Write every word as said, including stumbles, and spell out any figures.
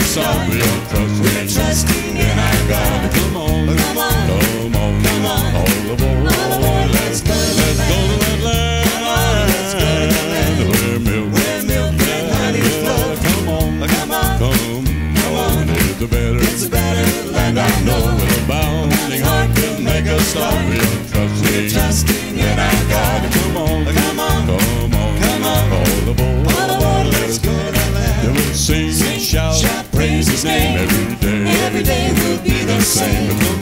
start. We are trusting, trusting in our God. Come on, come on, come on, come on. All aboard, all aboard. Let's go, let's go to that land. Let's go to that land where milk, where milk and honey flow. Come on, come on, come, come on. It's a better, it's a better land. I know with a bounding heart will make us start. We are trusting, trusting in our God. Come on, come on, come on, come on. All aboard, all aboard. Let's go to that land. Then we'll sing, sing shout, shout, praise His name every day. Every day will be the same.